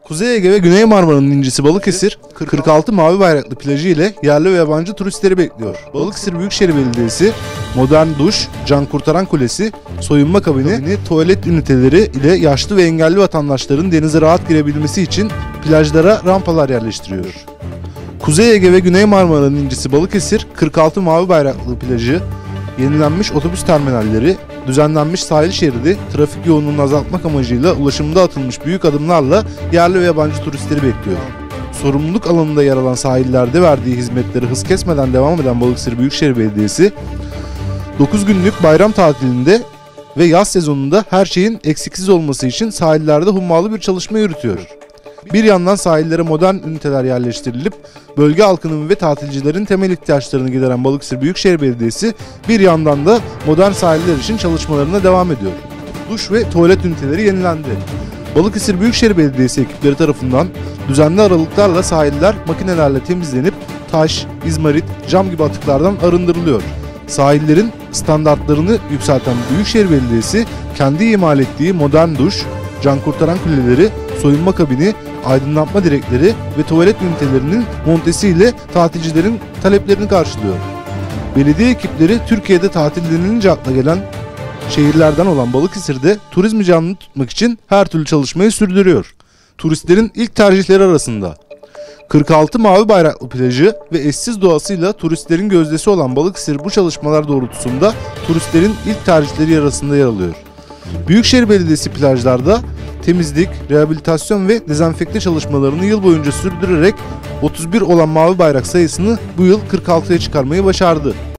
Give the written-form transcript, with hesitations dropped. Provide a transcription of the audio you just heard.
Kuzey Ege ve Güney Marmara'nın incisi Balıkesir, 46 mavi bayraklı plajı ile yerli ve yabancı turistleri bekliyor. Balıkesir Büyükşehir Belediyesi, modern duş, can kurtaran kulesi, soyunma kabini, tuvalet üniteleri ile yaşlı ve engelli vatandaşların denize rahat girebilmesi için plajlara rampalar yerleştiriyor. Kuzey Ege ve Güney Marmara'nın incisi Balıkesir, 46 mavi bayraklı plajı, yenilenmiş otobüs terminalleri, düzenlenmiş sahil şeridi, trafik yoğunluğunu azaltmak amacıyla ulaşımda atılmış büyük adımlarla yerli ve yabancı turistleri bekliyor. Sorumluluk alanında yer alan sahillerde verdiği hizmetleri hız kesmeden devam eden Balıkesir Büyükşehir Belediyesi, 9 günlük bayram tatilinde ve yaz sezonunda her şeyin eksiksiz olması için sahillerde hummalı bir çalışma yürütüyor. Bir yandan sahillere modern üniteler yerleştirilip bölge halkının ve tatilcilerin temel ihtiyaçlarını gideren Balıkesir Büyükşehir Belediyesi bir yandan da modern sahiller için çalışmalarına devam ediyor. Duş ve tuvalet üniteleri yenilendi. Balıkesir Büyükşehir Belediyesi ekipleri tarafından düzenli aralıklarla sahiller makinelerle temizlenip taş, izmarit, cam gibi atıklardan arındırılıyor. Sahillerin standartlarını yükselten Büyükşehir Belediyesi kendi imal ettiği modern duş, can kurtaran kuleleri, soyunma kabini, aydınlatma direkleri ve tuvalet ünitelerinin montesiyle tatilcilerin taleplerini karşılıyor. Belediye ekipleri Türkiye'de tatil denilince akla gelen şehirlerden olan Balıkesir'de turizmi canlı tutmak için her türlü çalışmayı sürdürüyor. Turistlerin ilk tercihleri arasında 46 mavi bayraklı plajı ve eşsiz doğasıyla turistlerin gözdesi olan Balıkesir bu çalışmalar doğrultusunda turistlerin ilk tercihleri arasında yer alıyor. Büyükşehir Belediyesi plajlarda temizlik, rehabilitasyon ve dezenfekte çalışmalarını yıl boyunca sürdürerek 31 olan mavi bayrak sayısını bu yıl 46'ya çıkarmayı başardı.